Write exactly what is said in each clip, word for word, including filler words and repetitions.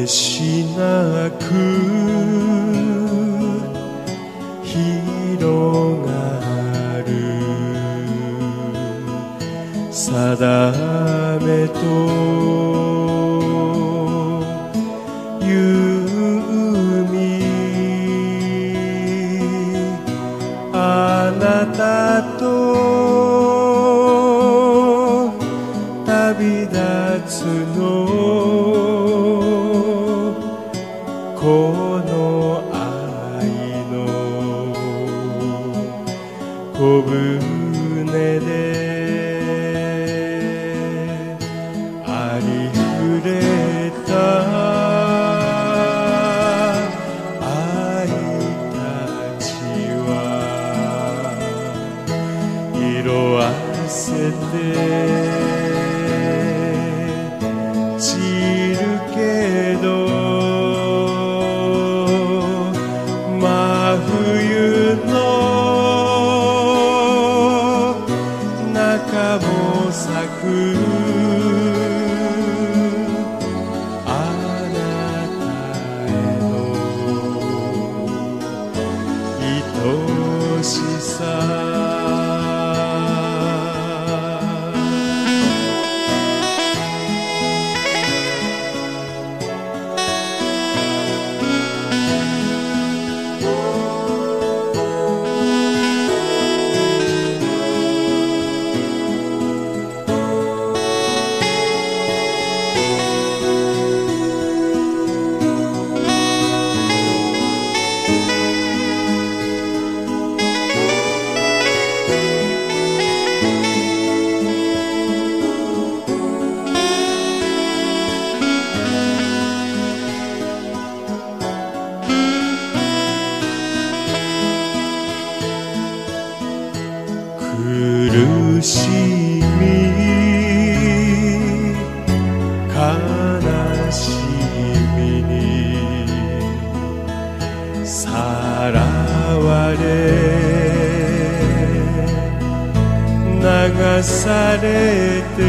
しなく広がる定めと弓あなたと旅立つのこの愛の小舟でありふれた愛たちは色あせて散るけど真冬の中も咲くあなたへの愛しさ苦しみ悲しみにさらわれ流されて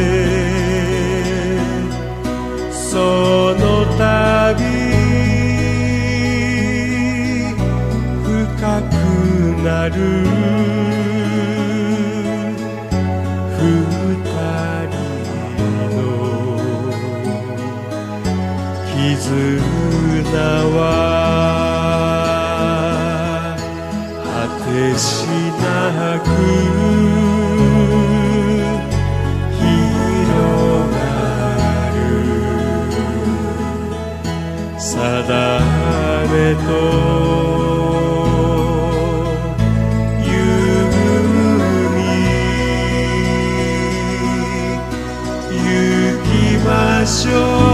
その度深くなる二人の絆は果てしなく広がる定めと行きましょう